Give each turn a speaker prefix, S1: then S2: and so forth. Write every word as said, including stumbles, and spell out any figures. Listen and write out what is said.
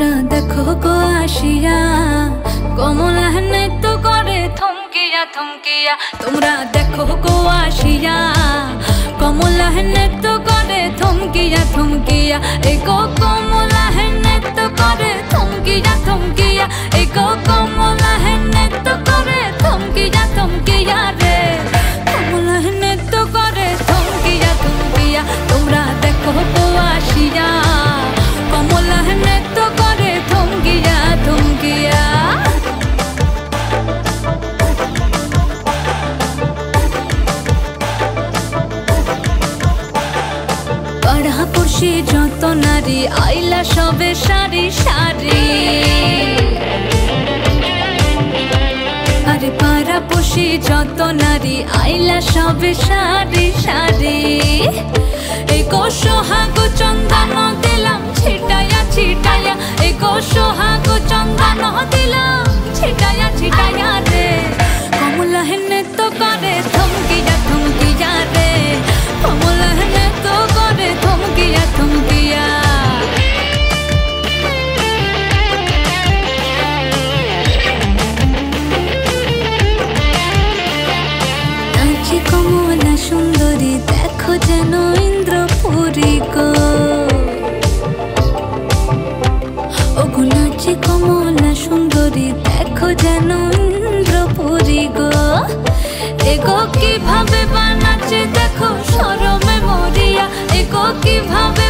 S1: তোমরা দেখো গো আসিয়া কমলা নৃত্য করে থমকিয়া থমকিয়া। তোমরা দেখো গো আসিয়া কমলা নৃত্য করে থমকিয়া থমকিয়া। এই গো কমলা নৃত্য করে থমকিয়া থমকিয়া। এই গো কমলা নৃত্য করে থমকিয়া থমকিয়া রে। কমলা নৃত্য করে থমকিয়া থমকিয়া। তোমরা দেখো গো আসিয়া কমলা নৃত্য করে থমকিয়া থমকিয়া। পাড়াপড়শি যত নারী আইলা সবে সারি সারি। আরে পাড়াপড়শি যত নারী আইলা সবে সারি সারি। এই গো সোহাগ চন্দন দিলাম ছিটায়া ছিটায়া। এই গো সোহাগ চন্দন দিলাম ছিটায়া ছিটায়া রে। কমলা নৃত্য করে থমকিয়া থমকিয়া রে। কমলা নৃত্য করে থমকিয়া থমকিয়া। নাচে কমলা সুন্দরী দেখো যেন ইন্দ্রপুরী গো। ওগো নাচে কমলা সুন্দরী দেখো যেন ইন্দ্রপুরী গো। এগো কিভাবে বানাচ্ছে দেখো শরমে মরিয়া। এগো কিভাবে